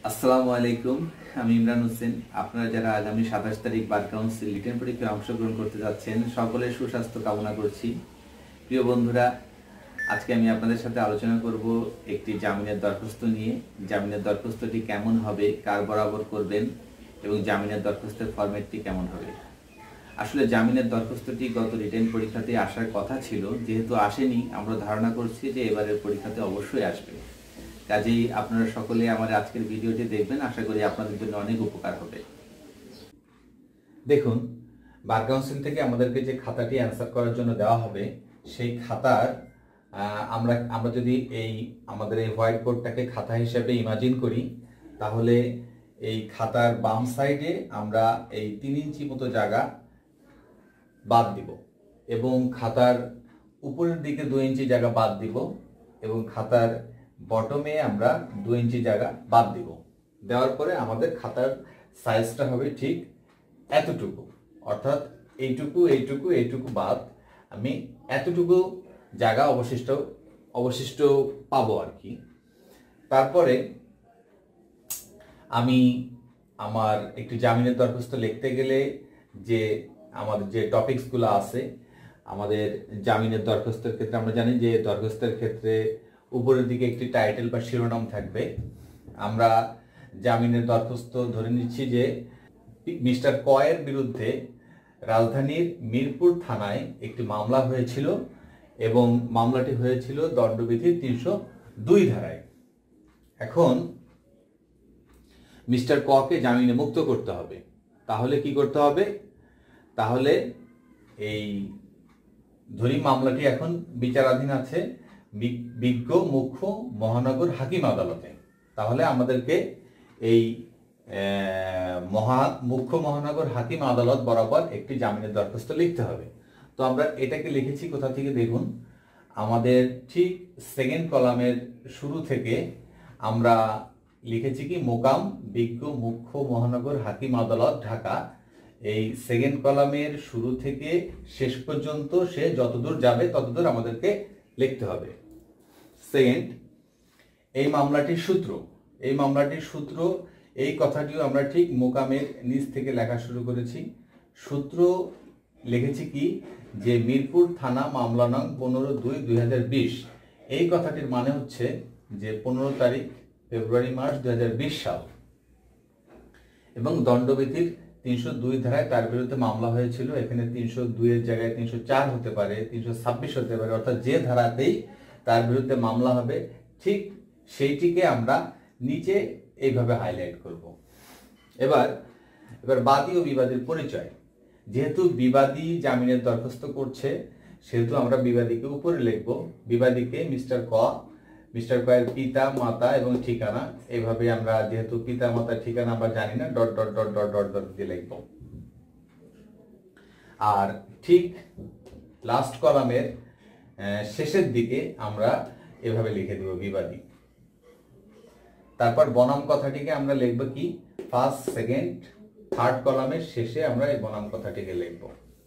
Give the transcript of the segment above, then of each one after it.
আসসালামু আলাইকুম। আমি ইমরান হোসেন। আপনারা যারা আগামী 27 তারিখ বার কাউন্সিল রিটেন পরীক্ষায় অংশগ্রহণ করতে যাচ্ছেন, সকলের সুস্বাস্থ্য কামনা করছি। প্রিয় বন্ধুরা, আজকে আমি আপনাদের সাথে আলোচনা করব একটি জামিনের দরখাস্ত নিয়ে। জামিনের দরখাস্তটি কেমন হবে, কার বরাবর করবেন এবং জামিনের দরখাস্তের ফরম্যাটটি কেমন হবে। আসলে জামিনের দরখাস্তটি গত রিটেন পরীক্ষাতে আসার কথা ছিল, যেহেতু আসেনি, আমরা ধারণা করছি যে এবারের পরীক্ষাতে অবশ্যই আসবে। কাজেই আপনারা সকলে আমার আজকের ভিডিওটি দেখবেন, আশা করি আপনাদের জন্য অনেক উপকার হবে। দেখুন, বার কাউন্সিল থেকে আমাদেরকে যে খাতাটি অ্যান্সার করার জন্য দেওয়া হবে, সেই খাতার আমরা যদি আমাদের এই হোয়াইট বোর্ডটাকে খাতা হিসেবে ইমাজিন করি, তাহলে এই খাতার বাম সাইডে আমরা এই 3 ইঞ্চি মতো জায়গা বাদ দিব এবং খাতার উপরের দিকে 2 ইঞ্চি জায়গা বাদ দিব এবং খাতার বটমে আমরা 2 ইঞ্চি জায়গা বাদ দিব। দেওয়ার পরে আমাদের খাতার সাইজটা হবে ঠিক এতটুকু, অর্থাৎ এইটুকু বাদ আমি এতটুকু জায়গা অবশিষ্ট পাবো আর কি। তারপরে আমি আমার একটি জামিনের দরখাস্ত লিখতে গেলে যে আমাদের যে টপিকসগুলো আছে, আমাদের জামিনের দরখাস্তের ক্ষেত্রে আমরা জানি যে দরখাস্তের ক্ষেত্রে উপরের দিকে একটি টাইটেল বা শিরোনাম থাকবে। আমরা জামিনের দরখাস্ত ধরে নিচ্ছি যে মিস্টার কয়ের বিরুদ্ধে রাজধানীর মিরপুর থানায় একটি মামলা হয়েছিল এবং মামলাটি হয়েছিল দণ্ডবিধির 302 ধারায়। এখন মিস্টার ককে জামিনে মুক্ত করতে হবে। তাহলে কি করতে হবে? তাহলে ধরি মামলাটি এখন বিচারাধীন আছে বিজ্ঞ মুখ্য মহানগর হাকিম আদালতে। তাহলে আমাদেরকে এই মুখ্য মহানগর হাকিম আদালত বরাবর একটি জামিনের দরখাস্ত লিখতে হবে। তো আমরা এটাকে লিখেছি কোথা থেকে দেখুন, আমাদের ঠিক সেকেন্ড কলামের শুরু থেকে আমরা লিখেছি কি মোকাম বিজ্ঞ মুখ্য মহানগর হাকিম আদালত ঢাকা। এই সেকেন্ড কলামের শুরু থেকে শেষ পর্যন্ত সে যতদূর যাবে ততদূর আমাদেরকে লিখতে হবে। সেকেন্ড, এই মামলাটির সূত্র এই কথাটিও আমরা ঠিক মোকামের নিচ থেকে লেখা শুরু করেছি। সূত্র লিখেছি কি যে মিরপুর থানা মামলা নং 15/2/2020। এই কথাটির মানে হচ্ছে যে 15 তারিখ ফেব্রুয়ারি মাস 2020 সাল এবং দণ্ডবিধির 302 ধারায় তার বিরুদ্ধে মামলা হয়েছিল। এখানে 302 এর জায়গায় 304 হতে পারে, 326 হতে পারে, অর্থাৎ যে ধারাতেই তার বিরুদ্ধে মামলা হবে ঠিক সেইটিকে আমরা নিচে এইভাবে হাইলাইট করব। এবার বাদী ও বিবাদীর পরিচয়। যেহেতু বিবাদী জামিনের দরখাস্ত করছে, সেহেতু আমরা বিবাদীকে উপরে লিখব। বিবাদীকে মিস্টার কয়ের পিতা মাতা এবং ঠিকানা, এইভাবে আমরা যেহেতু পিতা মাতা ঠিকানা আমরা জানি না, dot dot dot dot dot dot দিয়ে লিখব। আর ঠিক লাস্ট কলামের শেষের দিকে আমরা এভাবে লিখে দেব বিবাদী। তারপর বনাম কথাটিকে আমরা লিখব কি ফার্স্ট সেকেন্ড থার্ড কলামের শেষে আমরা এই বনাম কথাটিকে লিখব।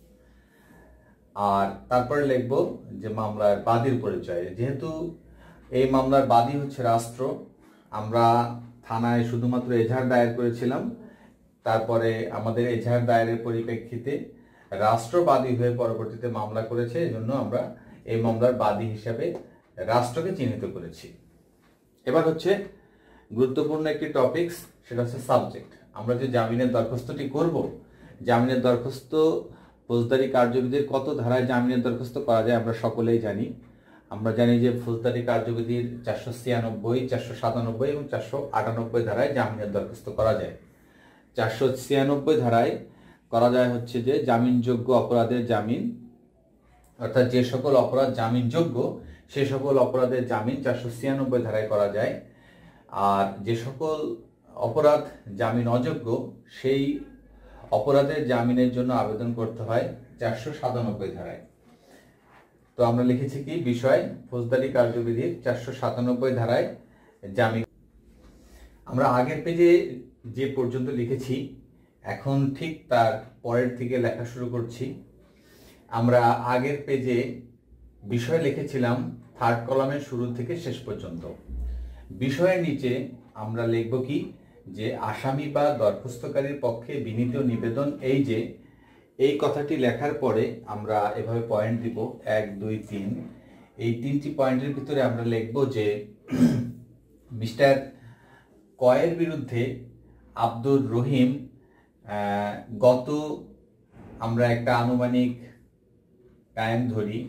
আর তারপরে লিখব যে মামলার বাদীর পরিচয়। যেহেতু এই মামলার বাদী হচ্ছে রাষ্ট্র, আমরা থানায় শুধুমাত্র এজাহার দায়ের করেছিলাম। তারপরে আমাদের এজাহার দায়েরের পরিপ্রেক্ষিতে রাষ্ট্রবাদী হয়ে পরবর্তীতে মামলা করেছে, এজন্য আমরা এই মামলার বাদী হিসাবে রাষ্ট্রকে চিহ্নিত করেছি। এবার হচ্ছে গুরুত্বপূর্ণ একটি টপিকস, সেটা হচ্ছে সাবজেক্ট। আমরা যে জামিনের দরখাস্তটি করব, জামিনের দরখাস্ত ফৌজদারি কার্যবিধির কত ধারায় জামিনের দরখাস্ত করা যায় আমরা সকলেই জানি। আমরা জানি যে ফৌজদারি কার্যবিধির 496, 497 এবং 498 ধারায় জামিনের দরখাস্ত করা যায়। 496 ধারায় করা যায় হচ্ছে যে জামিনযোগ্য অপরাধের জামিন, অর্থাৎ যে সকল অপরাধ জামিনযোগ্য সে সকল অপরাধের জামিন 496 ধারায় করা যায়। আর যে সকল অপরাধ জামিন অযোগ্য সেই অপরাধের জামিনের জন্য আবেদন করতে হয় 497 ধারায়। তো আমরা লিখেছি কি বিষয় ফৌজদারি কার্যবিধির 497 ধারায় জামিন। আমরা আগের পেজে যে পর্যন্ত লিখেছি, এখন ঠিক তার পরের থেকে লেখা শুরু করছি। আমরা আগের পেজে বিষয় লিখেছিলাম থার্ড কলামের শুরু থেকে শেষ পর্যন্ত। বিষয়ের নিচে আমরা লিখব কি যে আসামি বা দরখাস্তকারীর পক্ষে বিনীত নিবেদন, এই যে এই কথাটি লেখার পরে আমরা এভাবে পয়েন্ট দিব 1 2 3। এই 3টি পয়েন্টের ভিতরে আমরা লিখব যে মিস্টার কয়ের বিরুদ্ধে আব্দুর রহিম গত, আমরা একটা আনুমানিক টাইম ধরি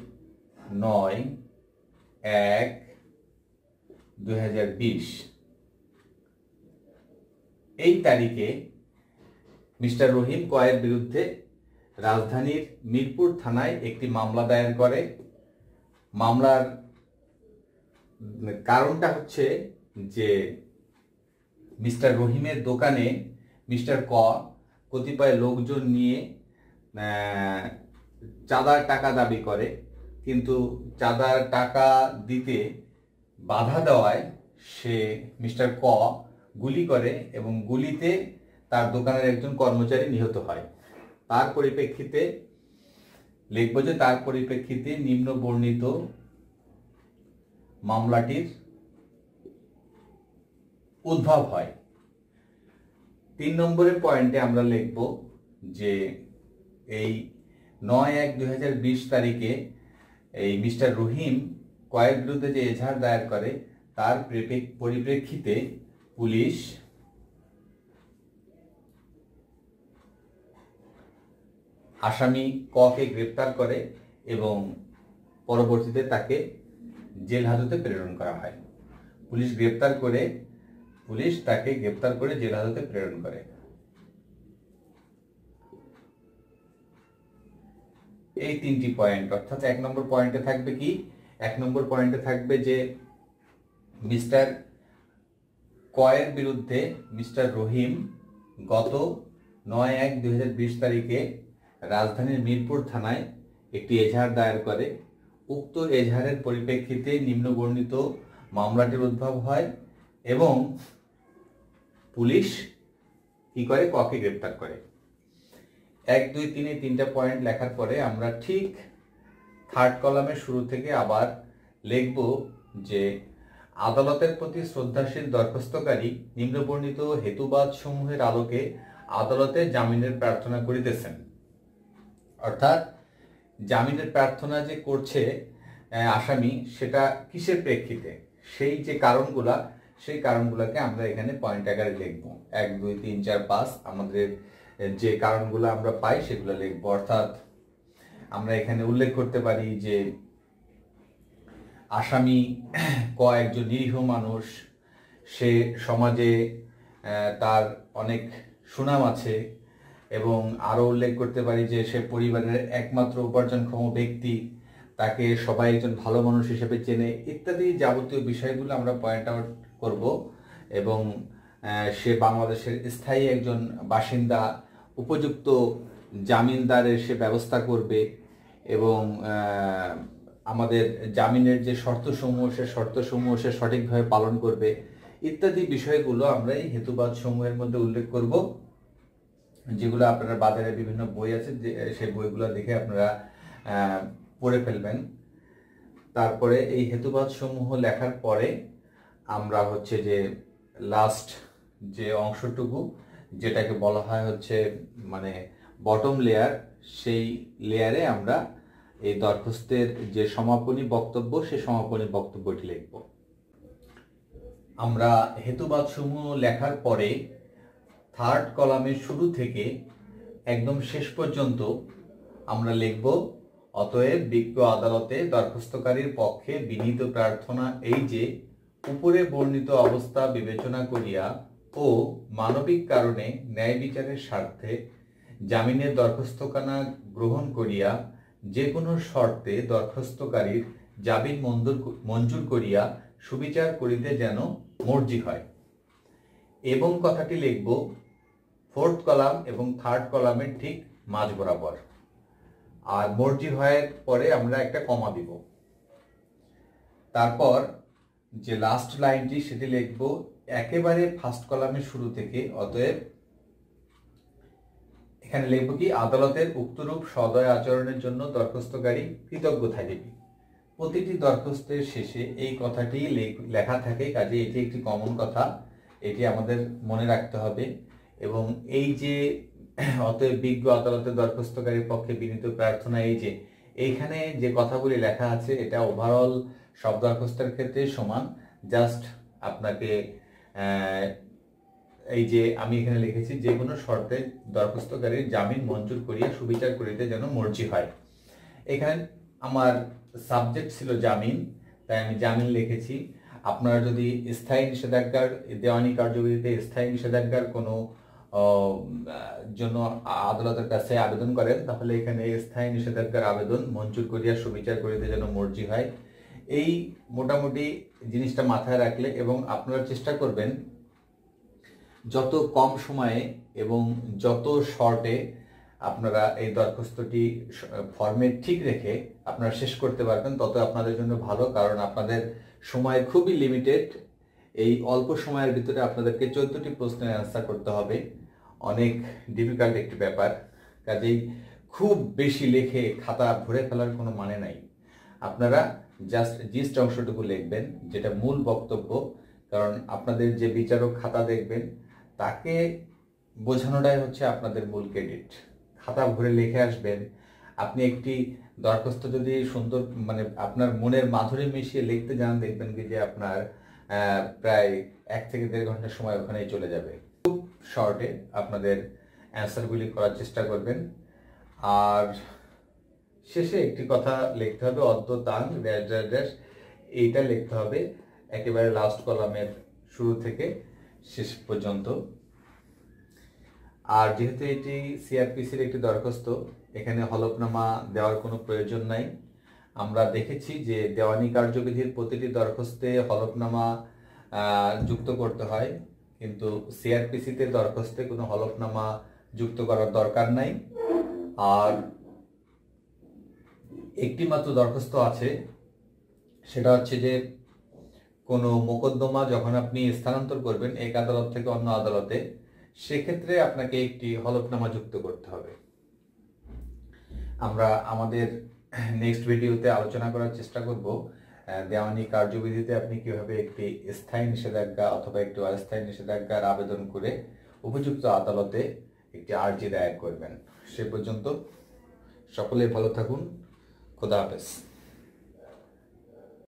9/1/2020, এই তারিখে মিস্টার রহিম কয়ের বিরুদ্ধে রাজধানীর মিরপুর থানায় একটি মামলা দায়ের করে। মামলার কারণটা হচ্ছে যে মিস্টার রহিমের দোকানে মিস্টার কতিপয় লোকজন নিয়ে চাঁদার টাকা দাবি করে, কিন্তু চাঁদার টাকা দিতে বাধা দেওয়ায় সে মিস্টার গুলি করে এবং গুলিতে তার দোকানের একজন কর্মচারী নিহত হয়। তার পরিপ্রেক্ষিতে লিখব যে তার পরিপ্রেক্ষিতে নিম্ন বর্ণিত মামলাটির উদ্ভব হয়। 3 নম্বরের পয়েন্টে আমরা লিখব যে এই 9/1/2020 তারিখে এই মিস্টার রহিম কয়ের বিরুদ্ধে যে এজাহার দায়ের করে তার পরিপ্রেক্ষিতে পুলিশ আসামি কে গ্রেপ্তার করে এবং পরবর্তীতে তাকে জেল হাজতে প্রেরণ করা হয়। পুলিশ তাকে গ্রেপ্তার করে জেল হাজতে প্রেরণ করে। এই 3টি পয়েন্ট, অর্থাৎ 1 নম্বর পয়েন্টে থাকবে কি, 1 নম্বর পয়েন্টে থাকবে যে মিস্টার কয়ের বিরুদ্ধে মিস্টার রহিম গত 9/1/2020 তারিখে রাজধানীর মিরপুর থানায় একটি এজাহার দায়ের করে। উক্ত এজাহারের পরিপ্রেক্ষিতে নিম্নবর্ণিত মামলাটির উদ্ভব হয় এবং পুলিশ কি করে, কে গ্রেপ্তার করে। 1 2 3 এই 3টা পয়েন্ট লেখার পরে আমরা ঠিক 3rd কলামের শুরু থেকে আবার লিখব যে আদালতের প্রতি শ্রদ্ধাশীল দরখাস্তকারী নিম্নবর্ণিত হেতুবাদ সমূহের আলোকে আদালতে জামিনের প্রার্থনা করিতেছেন। অর্থাৎ জামিনের প্রার্থনা যে করছে আসামি, সেটা কিসের প্রেক্ষিতে, সেই যে সেই কারণগুলোকে আমরা এখানে পয়েন্ট আকারে লিখব। 1 2 3 4 5 আমাদের যে কারণগুলো আমরা পাই সেগুলো লিখব। অর্থাৎ আমরা এখানে উল্লেখ করতে পারি যে আসামি একজন নিরীহ মানুষ, সে সমাজে তার অনেক সুনাম আছে, এবং আরো উল্লেখ করতে পারি যে সে পরিবারের একমাত্র উপার্জনক্ষম ব্যক্তি, তাকে সবাই একজন ভালো মানুষ হিসেবে চেনে, ইত্যাদি যাবতীয় বিষয়গুলো আমরা পয়েন্ট আউট করব। এবং সে বাংলাদেশের স্থায়ী একজন বাসিন্দা, উপযুক্ত জামিনদারের সে ব্যবস্থা করবে এবং আমাদের জামিনের যে শর্তসমূহ সে সঠিকভাবে পালন করবে, ইত্যাদি বিষয়গুলো আমরা এই হেতুবাদ সমূহের মধ্যে উল্লেখ করব, যেগুলো আপনারা বাজারে বিভিন্ন বই আছে, সেই বইগুলো দেখে আপনারা পড়ে ফেলবেন। তারপরে এই হেতুবাদ সমূহ লেখার পরে আমরা হচ্ছে যে লাস্ট যে অংশটুকু, যেটাকে বলা হয় হচ্ছে মানে বটম লেয়ার, সেই লেয়ারে আমরা এই দরখাস্তের যে সমাপনী বক্তব্য, সেই সমাপনী বক্তব্যটি লিখব। আমরা হেতুবাদ সমূহ লেখার পরে 3rd কলামের শুরু থেকে একদম শেষ পর্যন্ত আমরা লিখব, অতএব বিজ্ঞ আদালতে দরখাস্তকারীর পক্ষে বিনীত প্রার্থনা এই যে উপরে বর্ণিত অবস্থা বিবেচনা করিয়া ও মানবিক কারণে ন্যায় বিচারের স্বার্থে জামিনের দরখাস্তখানা গ্রহণ করিয়া যে কোনো শর্তে দরখাস্তকারীর জামিন মঞ্জুর করিয়া সুবিচার করিতে যেন মর্জি হয়, এবং কথাটি লিখব 4th কলাম এবং 3rd কলামের ঠিক মাঝ বরাবর। আর মর্জি হওয়ার পরে আমরা একটা কমা দিব। তারপর যে লাস্ট লাইনটি সেটি লিখব একেবারে 1st কলামের শুরু থেকে, অতএব এখানে লিখব কি, আদালতের উক্তরূপ সদয় আচরণের জন্য দরখাস্তকারী কৃতজ্ঞ থাকিবে। প্রতিটি দরখাস্তের শেষে এই কথাটি লেখা থাকে, কাজে এটি একটি কমন কথা। এটি আমাদের মনে রাখতে হবে। এবং এই যে অতএব বিজ্ঞ আদালতে দরখাস্তকারীর পক্ষে বিনীত প্রার্থনা, এই যে এইখানে যে কথাগুলি লেখা আছে এটা ওভারঅল সব দরখাস্তের ক্ষেত্রে সমান। জাস্ট আপনাকে এই যে আমি এখানে লিখেছি যে কোনো শর্তে দরখাস্তকারীর জামিন মঞ্জুর করিয়া সুবিচার করিতে যেন মর্জি হয়। এখানে আমার সাবজেক্ট ছিল জামিন, তাই আমি জামিন লিখেছি। আপনারা যদি স্থায়ী নিষেধাজ্ঞার দেওয়ানি কার্যবিধিতে স্থায়ী নিষেধাজ্ঞার কোনো জন্য আদালতের কাছে আবেদন করেন, তাহলে এখানে স্থায়ী নিষেধাজ্ঞার আবেদন মঞ্জুর করিয়া সুবিচার করিতে যেন মর্জি হয়। এই মোটামুটি জিনিসটা মাথায় রাখলে এবং আপনারা চেষ্টা করবেন যত কম সময়ে এবং যত শর্টে আপনারা এই দরখাস্তটি ফর্মেট ঠিক রেখে আপনারা শেষ করতে পারবেন, তত আপনাদের জন্য ভালো। কারণ আপনাদের সময় খুবই লিমিটেড। এই অল্প সময়ের ভিতরে আপনাদেরকে 14টি প্রশ্নের অ্যান্সার করতে হবে। অনেক ডিফিকাল্ট একটি ব্যাপার, কাজেই খুব বেশি লিখে খাতা ভরে ফেলার কোনো মানে নাই। আপনারা জাস্ট জিস্ট অংশটুকু লিখবেন, যেটা মূল বক্তব্য। কারণ আপনাদের যে বিচারক খাতা দেখবেন তাকে বোঝানোটাই হচ্ছে আপনাদের মূল ক্রেডিট। খাতা ভরে লিখে আসবেন। আপনি একটি দরখাস্ত যদি সুন্দর মানে আপনার মনের মাধুরী মিশিয়ে লিখতে যান, দেখবেন কি যে আপনার প্রায় 1 থেকে 1.5 ঘন্টার সময় ওখানেই চলে যাবে। খুব শর্টে আপনাদের অ্যান্সারগুলি করার চেষ্টা করবেন। আর শেষে একটি কথা লিখতে হবে, অদ্য তাং ড্যাশ ড্যাশ ড্যাশ, এইটা লিখতে হবে একেবারে লাস্ট কলামের শুরু থেকে শেষ পর্যন্ত। আর যেহেতু এটি সিআরপিসির একটি দরখাস্ত, এখানে হলফনামা দেওয়ার কোনো প্রয়োজন নাই। আমরা দেখেছি যে দেওয়ানি কার্যবিধির প্রতিটি দরখাস্তে হলফনামা যুক্ত করতে হয়, কিন্তু সিআরপিসিতে দরখাস্তে কোনো হলফনামা যুক্ত করার দরকার নাই। আর একটি মাত্র দরখাস্ত আছে, সেটা হচ্ছে যে কোনো মোকদ্দমা যখন আপনি স্থানান্তর করবেন এক আদালত থেকে অন্য আদালতে, সেক্ষেত্রে আপনাকে একটি হলফনামা যুক্ত করতে হবে। আমরা আমাদের নেক্সট ভিডিওতে আলোচনা করার চেষ্টা করব দেওয়ানি কার্যবিধিতে আপনি কিভাবে একটি স্থায়ী নিষেধাজ্ঞা অথবা একটি অস্থায়ী নিষেধাজ্ঞার আবেদন করে উপযুক্ত আদালতে একটি আর্জি দায়ের করবেন। সে পর্যন্ত সকলে ভালো থাকুন। খোদা হাফেজ।